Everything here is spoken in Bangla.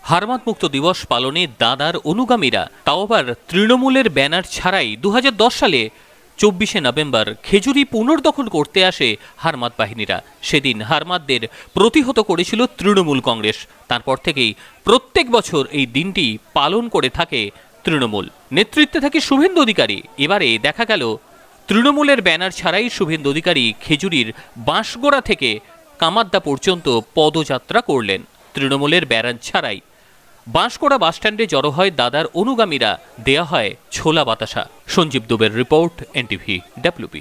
হারমাত মুক্ত দিবস পালনে দাদার অনুগামীরা তাও আবার তৃণমূলের ব্যানার ছাড়াই 2010 সালে 24শে নভেম্বর খেজুরি পুনর্দখল করতে আসে হারমাত বাহিনীরা। সেদিন হারমাতদের প্রতিহত করেছিল তৃণমূল কংগ্রেস। তারপর থেকেই প্রত্যেক বছর এই দিনটি পালন করে থাকে তৃণমূল। নেতৃত্বে থাকে শুভেন্দু অধিকারী। এবারে দেখা গেল তৃণমূলের ব্যানার ছাড়াই শুভেন্দু অধিকারী খেজুরির বাঁশগোড়া থেকে কামাদ্দা পর্যন্ত পদযাত্রা করলেন। তৃণমূলের ব্যানার ছাড়াই বাঁশগোড়া বাসস্ট্যান্ডে জড়ো হয় দাদার অনুগামীরা, দেয়া হয় ছোলা বাতাসা। সঞ্জীব দুবের রিপোর্ট, এনটিভি ডাব্লিউবি।